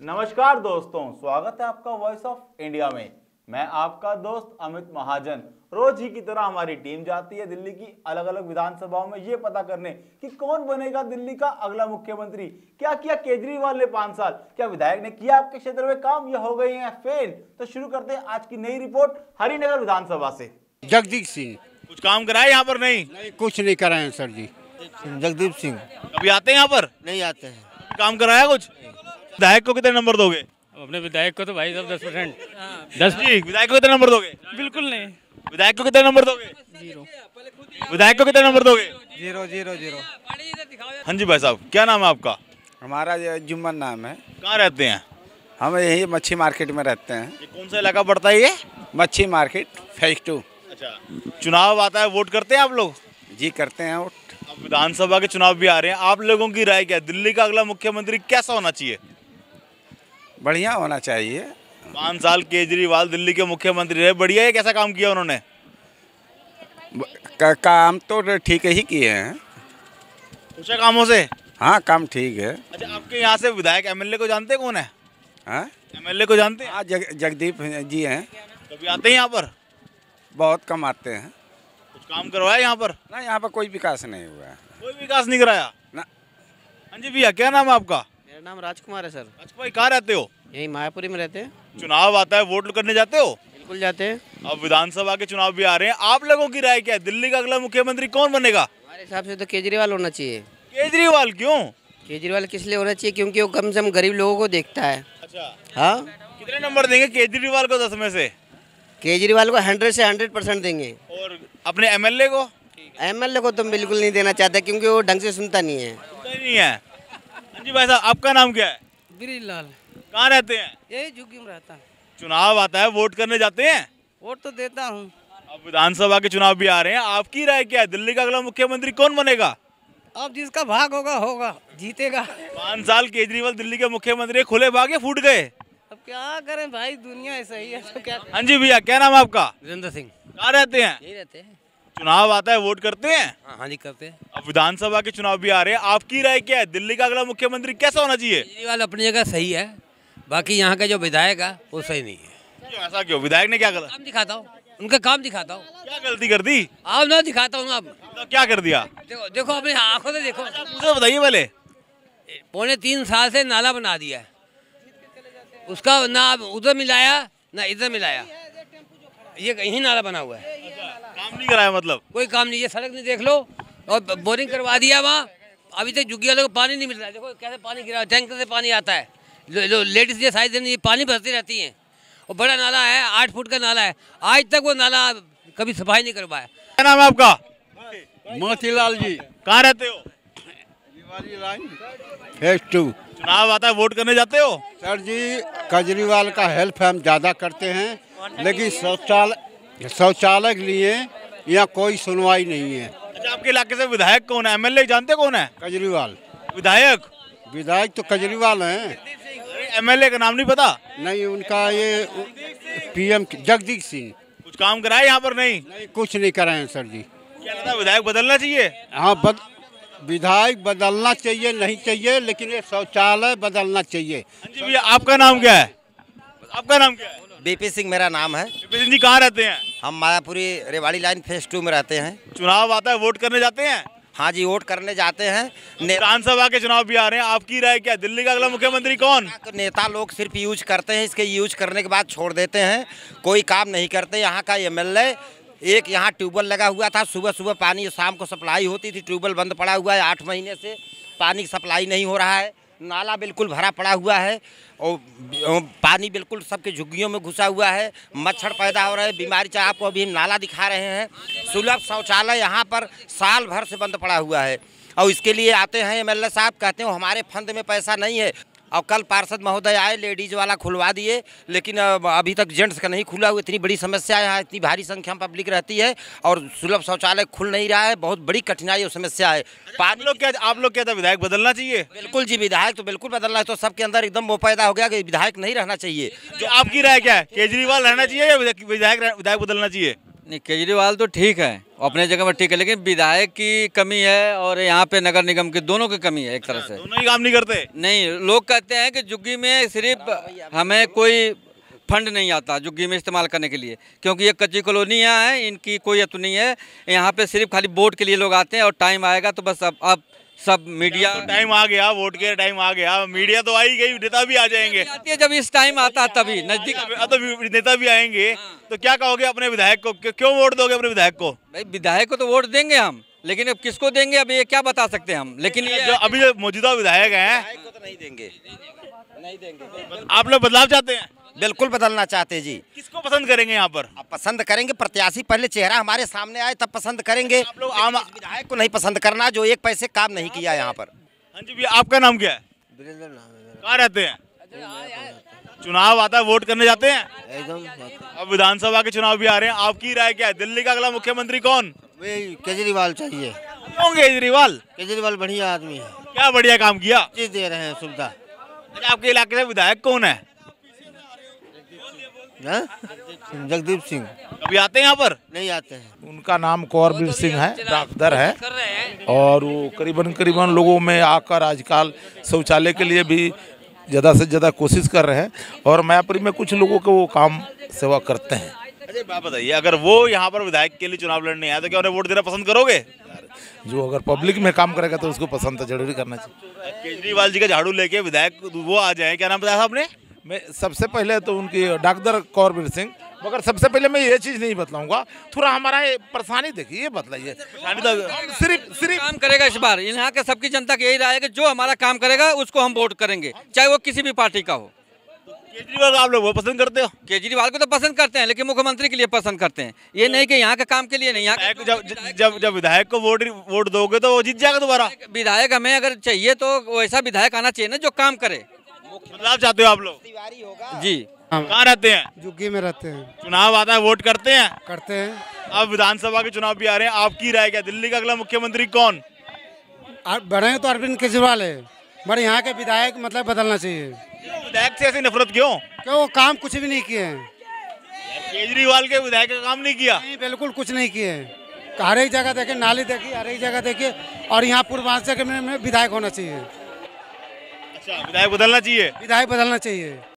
नमस्कार दोस्तों, स्वागत है आपका वॉइस ऑफ इंडिया में। मैं आपका दोस्त अमित महाजन। रोज ही की तरह हमारी टीम जाती है दिल्ली की अलग अलग विधानसभाओं में ये पता करने कि कौन बनेगा दिल्ली का अगला मुख्यमंत्री। क्या किया केजरीवाल ने 5 साल, क्या विधायक ने किया आपके क्षेत्र में काम या हो गए हैं फेल। तो शुरू करते हैं आज की नई रिपोर्ट हरिनगर विधानसभा से। जगदीप सिंह कुछ काम कराए यहाँ पर? नहीं कुछ नहीं कराए सर जी। जगदीप सिंह कभी आते हैं यहाँ पर? नहीं आते हैं। काम कराया कुछ? विधायक को कितने नंबर दोगे? अपने विधायक को तो भाई सब 10%। 10 जी। विधायक को कितने नंबर दोगे? बिल्कुल नहीं। विधायक को कितने नंबर दोगे? 0। विधायक को कितने नंबर दोगे? 0 0 0। हाँ जी भाई साहब, क्या नाम है आपका? हमारा जुम्मन नाम है। कहाँ रहते हैं? हम यही मच्छी मार्केट में रहते हैं। ये कौन सा इलाका पड़ता है ये? मच्छी मार्केट फेज 2। अच्छा, चुनाव आता है, वोट करते हैं आप लोग? जी करते हैं वोट। अब विधानसभा के चुनाव भी आ रहे हैं, आप लोगों की राय क्या है? दिल्ली का अगला मुख्यमंत्री कैसा होना चाहिए? बढ़िया होना चाहिए। 5 साल केजरीवाल दिल्ली के मुख्यमंत्री रहे, बढ़िया है। कैसा काम किया उन्होंने? काम तो ठीक ही किए हैं। पूछा कामों से? हाँ काम ठीक है। अच्छा, आपके यहाँ से विधायक एमएलए को जानते कौन है? हाँ एमएलए को जानते हैं? हाँ जगदीप जी हैं। कभी आते हैं यहाँ पर? बहुत कम आते हैं। कुछ काम करवाया यहाँ पर? ना यहाँ पर कोई विकास नहीं हुआ है। कोई विकास नहीं कराया ना। हाँ जी भैया, क्या नाम है आपका? मेरा नाम राजकुमार है सर। अच्छा भाई, कहाँ रहते हो? यही मायापुरी में रहते हैं। चुनाव आता है, वोट करने जाते हो? बिल्कुल जाते हैं। अब विधानसभा के चुनाव भी आ रहे हैं, आप लोगों की राय क्या है? दिल्ली का अगला मुख्यमंत्री कौन बनेगा? हमारे हिसाब से तो केजरीवाल होना चाहिए। केजरीवाल क्यों? केजरीवाल किस लिए होना चाहिए? क्योंकि वो कम से कम गरीब लोगों को देखता है। अच्छा, हाँ, कितने नंबर देंगे केजरीवाल को 10 में से? केजरीवाल को 100 से 100% देंगे। और अपने एमएलए को? एमएलए को तो बिल्कुल नहीं देना चाहता क्योंकि वो ढंग से सुनता नहीं है। सुनता ही नहीं है। हाँ जी भाई साहब, आपका नाम क्या है? बिरीलाल। कहाँ रहते हैं? यही झुग्गी में रहता है। चुनाव आता है, वोट करने जाते हैं? वोट तो देता हूँ। अब विधानसभा के चुनाव भी आ रहे हैं, आपकी राय क्या है? दिल्ली का अगला मुख्यमंत्री कौन बनेगा? अब जिसका भाग होगा होगा, जीतेगा। 5 साल केजरीवाल दिल्ली के मुख्यमंत्री, खुले भागे फूट गए। अब क्या करें भाई, दुनिया ऐसा ही है तो क्या। हाँ जी भैया, क्या नाम है आपका? वीरेंद्र सिंह। कहाँ रहते हैं? यही रहते हैं। चुनाव आता है, वोट करते हैं? हाँ जी करते हैं। अब विधानसभा के चुनाव भी आ रहे हैं, आपकी राय क्या है? दिल्ली का अगला मुख्यमंत्री कैसा होना चाहिए? केजरीवाल अपनी जगह सही है, बाकी यहाँ का जो विधायक है वो सही नहीं है। क्यों, ऐसा क्यों? विधायक ने क्या गलत? काम दिखाता हूँ, उनका काम दिखाता हूँ। क्या गलती कर दी? आप ना दिखाता हूँ अब। तो क्या कर दिया? देखो देखो अपनी आंखों से देखो। मुझे बताइए पहले। 3.25 साल से नाला बना दिया है, उसका ना उधर मिलाया ना इधर मिलाया, ये यही नाला बना हुआ है। काम नहीं कराया मतलब? कोई काम नहीं, ये सड़क नहीं देख लो, और बोरिंग करवा दिया वहाँ। अभी तक झुग्गी वालों को पानी नहीं मिल रहा है। देखो कैसे पानी गिरा, टैंकर से पानी आता है। लेडीज ये सारी दिन ये पानी भरती रहती हैं, और बड़ा नाला है, 8 फुट का नाला है। आज तक वो नाला कभी सफाई नहीं करवाया। क्या नाम है आपका? मोतीलाल जी। कहाँ रहते हो? फेज 2। चुनाव आता है, वोट करने जाते हो? सर जी केजरीवाल का हेल्प हम ज़्यादा करते हैं, लेकिन शौचालय के लिए यहाँ कोई सुनवाई नहीं है। अच्छा, आपके इलाके से विधायक कौन है? एमएलए जानते कौन है? केजरीवाल। विधायक तो केजरीवाल हैं। एमएलए का नाम नहीं पता? नहीं, उनका ये पीएम जगदीप सिंह। कुछ काम कराए यहाँ पर? नहीं कुछ नहीं कराए हैं सर जी। क्या लगता है विधायक बदलना चाहिए? हाँ विधायक बदलना चाहिए, नहीं चाहिए, लेकिन ये शौचालय बदलना चाहिए। हाँ जी भैया, आपका नाम क्या है? आपका नाम क्या है? बीपी सिंह मेरा नाम है। विपिन जी, कहाँ रहते हैं? हम मायापुरी रेवाड़ी लाइन फेज 2 में रहते हैं। चुनाव आता है, वोट करने जाते हैं? हाँ जी, वोट करने जाते हैं। विधानसभा के चुनाव भी आ रहे हैं, आपकी राय क्या? दिल्ली का अगला मुख्यमंत्री कौन? नेता लोग सिर्फ यूज करते हैं, इसके यूज करने के बाद छोड़ देते हैं, कोई काम नहीं करते। यहाँ का एमएलए, एक यहाँ ट्यूबवेल लगा हुआ था, सुबह सुबह पानी, शाम को सप्लाई होती थी। ट्यूबवेल बंद पड़ा हुआ है 8 महीने से, पानी की सप्लाई नहीं हो रहा है। नाला बिल्कुल भरा पड़ा हुआ है, और पानी बिल्कुल सबके झुग्गियों में घुसा हुआ है। मच्छर पैदा हो रहे हैं, बीमारी। चाहे आपको अभी नाला दिखा रहे हैं, सुलभ शौचालय यहाँ पर साल भर से बंद पड़ा हुआ है। और इसके लिए आते हैं एमएलए साहब, कहते हैं हमारे फंड में पैसा नहीं है। और कल पार्षद महोदय आए, लेडीज वाला खुलवा दिए, लेकिन अभी तक जेंट्स का नहीं खुला हुआ। इतनी बड़ी समस्या है यहाँ, इतनी भारी संख्या में पब्लिक रहती है और सुलभ शौचालय खुल नहीं रहा है। बहुत बड़ी कठिनाई और समस्या है। आप लोग क्या था, विधायक बदलना चाहिए? बिल्कुल जी, विधायक तो बिल्कुल बदलना है। तो सबके अंदर एकदम वो पैदा हो गया कि विधायक नहीं रहना चाहिए। जो आपकी राय क्या है? केजरीवाल रहना चाहिए या विधायक बदलना चाहिए? नहीं, केजरीवाल तो ठीक है, अपने जगह पर ठीक है, लेकिन विधायक की कमी है और यहाँ पे नगर निगम की दोनों की कमी है एक तरह से। दोनों ही काम नहीं करते। नहीं, लोग कहते हैं कि जुग्गी में सिर्फ हमें कोई फंड नहीं आता जुग्गी में इस्तेमाल करने के लिए, क्योंकि ये कच्ची कॉलोनियाँ हैं, इनकी कोई अतु नहीं है। यहाँ पे सिर्फ खाली वोट के लिए लोग आते हैं और टाइम आएगा तो बस अब सब मीडिया। तो टाइम आ गया, वोट के टाइम आ गया, मीडिया तो आई गई, नेता भी आ जाएंगे। आती है जब इस टाइम आता है तभी नजदीक। तो नेता भी आएंगे, तो क्या कहोगे अपने विधायक को, क्यों वोट दोगे अपने विधायक को? भाई विधायक को तो वोट देंगे हम, लेकिन अब किसको देंगे अब ये क्या बता सकते हैं हम। लेकिन ये जो अभी जो मौजूदा विधायक हैं को तो नहीं देंगे, नहीं देंगे। आप लोग बदलाव चाहते हैं? बिल्कुल बदलना चाहते हैं जी। किसको पसंद करेंगे यहाँ पर? अब पसंद करेंगे प्रत्याशी, पहले चेहरा हमारे सामने आए तब पसंद करेंगे। आप लोग आम विधायक को नहीं पसंद करना जो एक पैसे काम नहीं किया यहाँ पर। हाँ जी भैया, आपका नाम क्या है? कहाँ रहते हैं? चुनाव आता है, वोट करने जाते हैं? अब विधानसभा के चुनाव भी आ रहे हैं, आपकी राय क्या है? दिल्ली का अगला मुख्यमंत्री कौन? केजरीवाल चाहिए। क्यों केजरीवाल? केजरीवाल बढ़िया आदमी है, क्या बढ़िया काम किया? चीज दे रहे हैं सुविधा। अच्छा, आपके इलाके से विधायक कौन है? जगदीप सिंह। कभी आते हैं यहाँ पर? नहीं आते हैं। उनका नाम कौरवीर सिंह है, डॉक्टर है, कर रहे हैं और वो करीबन लोगों में आकर आजकल शौचालय के लिए भी ज़्यादा से ज़्यादा कोशिश कर रहे हैं, और मायापुरी में कुछ लोगों को वो काम सेवा करते हैं। अच्छा बात बताइए, अगर वो यहाँ पर विधायक के लिए चुनाव लड़ने आए तो क्या उन्हें वोट देना पसंद करोगे? जो अगर पब्लिक में काम करेगा तो उसको पसंद तो जरूरी करना चाहिए। केजरीवाल जी का झाड़ू लेके विधायक वो आ जाए, क्या नाम बताया था आपने? मैं सबसे पहले तो उनकी डॉक्टर कौरवीर सिंह, मगर सबसे पहले मैं ये चीज़ नहीं बतलाऊंगा, थोड़ा हमारा ये परेशानी देखिए, ये बतलाइए। सिर्फ काम करेगा इस बार, यहाँ के सबकी जनता की यही राय है कि जो हमारा काम करेगा उसको हम वोट करेंगे, चाहे वो किसी भी पार्टी का हो। केजरीवाल आप लोग वो पसंद करते हो? केजरीवाल को तो पसंद करते हैं, लेकिन मुख्यमंत्री के लिए पसंद करते हैं, ये नहीं कि यहाँ के काम के लिए नहीं। यहाँ जब विधायक को वोट दोगे तो वो जीत जाएगा दोबारा। विधायक हमें अगर चाहिए तो वैसा विधायक आना चाहिए ना जो काम करे। बदलाव चाहते हो आप लोग? जी। कहाँ रहते हैं? जुग्गी में रहते हैं। चुनाव आता है, वोट करते हैं? करते हैं। अब विधानसभा के चुनाव भी आ रहे हैं, आपकी राय क्या? दिल्ली का अगला मुख्यमंत्री कौन बने तो अरविंद केजरीवाल है, बड़े यहाँ के विधायक मतलब बदलना चाहिए। विधायक से ऐसी नफरत क्यों? क्यों वो काम कुछ भी नहीं किए हैं। केजरीवाल के विधायक का काम नहीं किया? नहीं, बिल्कुल कुछ नहीं किए हैं। हर एक जगह देखे, नाली देखिए, हर एक जगह देखिए, और यहाँ पूर्वांचल में विधायक होना चाहिए। अच्छा, विधायक बदलना चाहिए? विधायक बदलना चाहिए।